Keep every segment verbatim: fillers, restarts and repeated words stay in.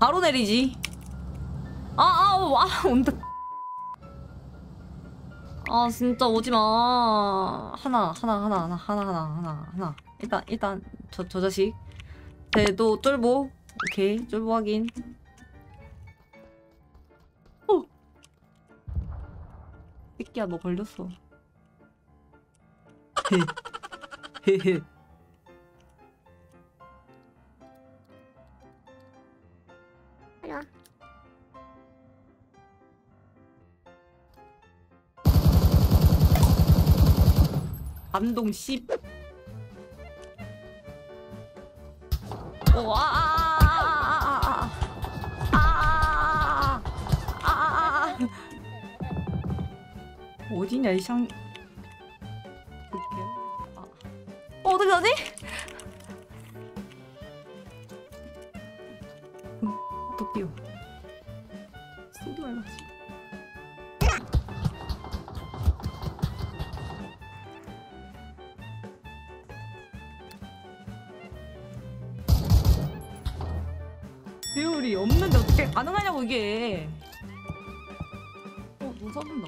바로 내리지. 아아 와 온다. 아 진짜 오지마. 하나 하나 하나 하나 하나 하나 하나 하나. 일단 일단 저 저 자식 쟤도 쫄보. 오케이 쫄보 확인. 어 새끼야 너 걸렸어. 헤헤헤. 빨리 와. 감동 십. 오, 아, 아, 아, 아, 아, 아, 어디냐 이 상. 아, 어, 어떻게 하지? 또 뛰어. 쏘지 말라. 배율이 없는데 어떻게 가능하냐고 이게. 어, 너 써준다.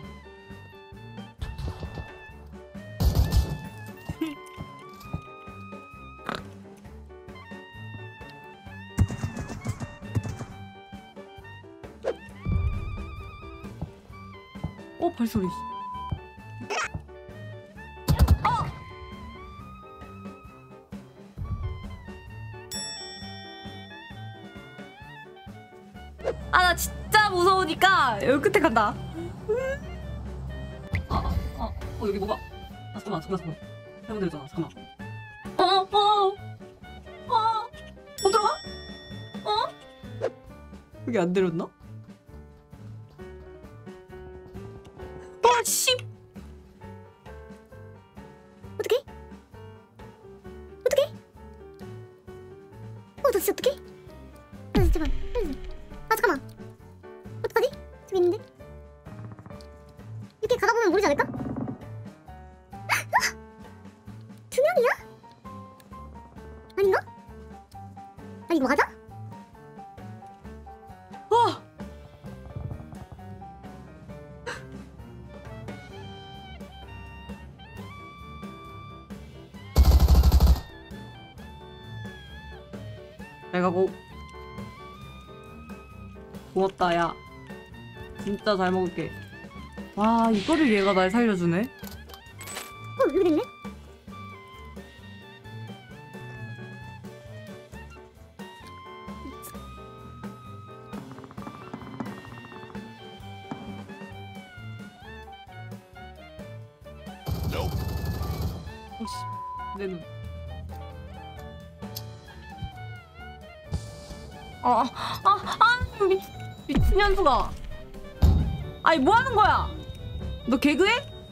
어, 발소리. 아, 나 진짜 무서우니까 여기 끝에 간다. 아, 아, 아, 어 여기 뭐가? 아 잠깐만, 잠깐만, 잠깐만. 잘못 들었잖아. 잠깐만. 어, 어, 어, 못 들어가? 어? 여기 안 들었나? 어, 씨. 어떡해? 어떡해? 어, 나 진짜 어떡해? 아, 잠깐만. 아, 잠깐만. 어떡하지? 저기 있는데? 이렇게 가다 보면 모르지 않을까? 두 명이야? 아닌가? 아니, 이거 맞아? 와. 잘 가고. 고맙다 야. 진짜 잘 먹을게. 와 이거를 얘가 날 살려주네. 어, 여기 됐네? 오씨 내 눈. 아, 아, 아, 아, 미, 미친 년수가. 아니, 뭐 하는 거야? 너 개그해?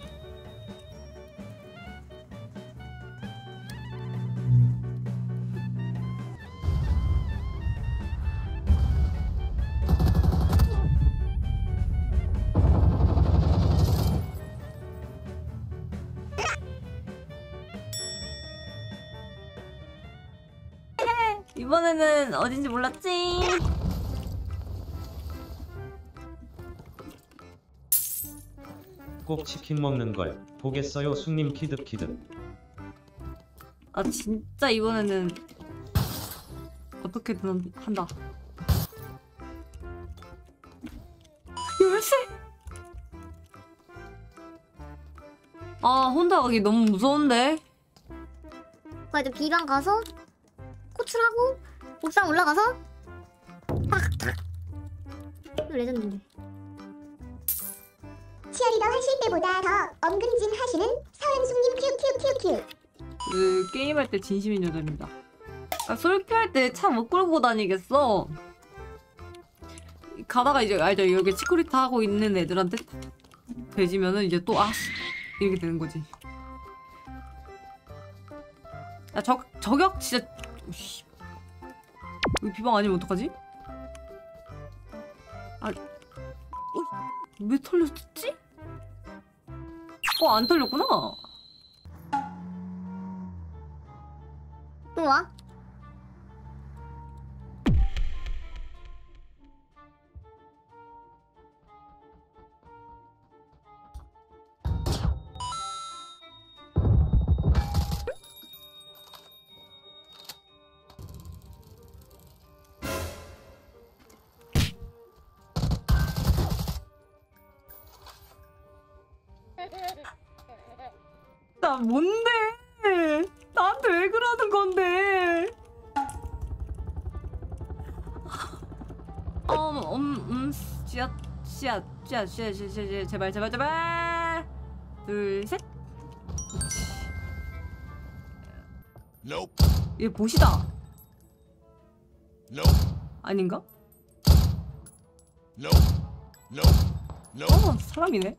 이번에는 어딘지 몰랐지? 꼭 치킨 먹는 걸 보겠어요 숙님 키득키득. 아 진짜 이번에는 어떻게든 한다. 열쇠! 아 혼자 가기 너무 무서운데? 그래도 B방 가서 호출하고 옥상 올라가서 팍팍. 이거 레전드인데. 치어리더 하실 때보다 더 엄근진 하시는 서은숙님 큐큐큐큐. 그 게임할 때 진심인 여자입니다. 아, 솔큐 할 때 차 못 끌고 다니겠어. 가다가 이제 알죠? 여기 치쿠리타 하고 있는 애들한테 배지면은 이제 또 아씨 이렇게 되는 거지. 야 저, 저격 진짜. 오씨. 여기 비방 아니면 어떡하지? 아, 어, 왜 털렸지? 어, 안 털렸구나. 또 와? 미치겠다. 뭔데? 나한테 왜 그러는 건데? 어, 음, 음, 씨앗, 씨앗, 씨앗, 씨앗, 씨앗, 씨앗, 제발, 제발, 제발. 둘, 셋. Nope. 얘 보시다. Nope. 아닌가? Nope. Nope. Nope. 어, 사람이네.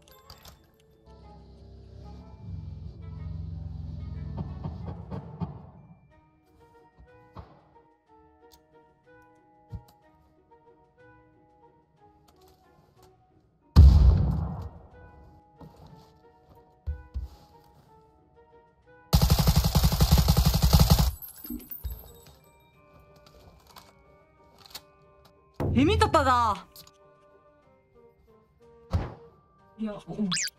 뱀이 떴다 나. 야, 어.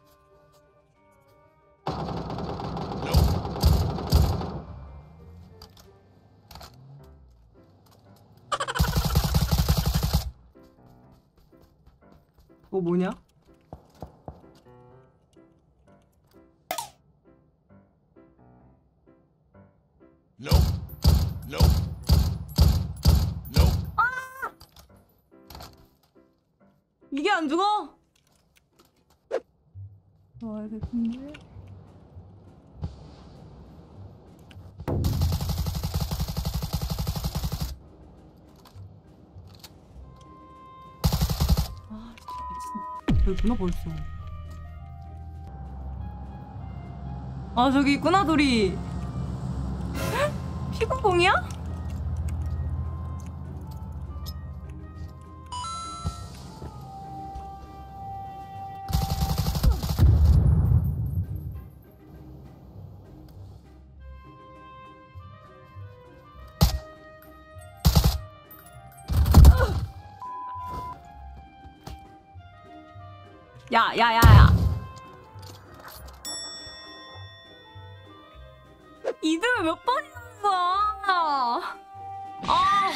어 뭐냐? Nope. Nope. Nope. 이게 안 죽어? 아, 됐는데. 아, 진짜 미친. 여기 있구나 벌써. 아, 저기 있구나 둘이. 피구공이야? 야, 야, 야, 야. 이들 몇 번이었어? 아,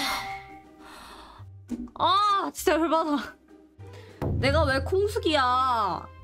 아, 진짜 열받아. 내가 왜 콩숙이야?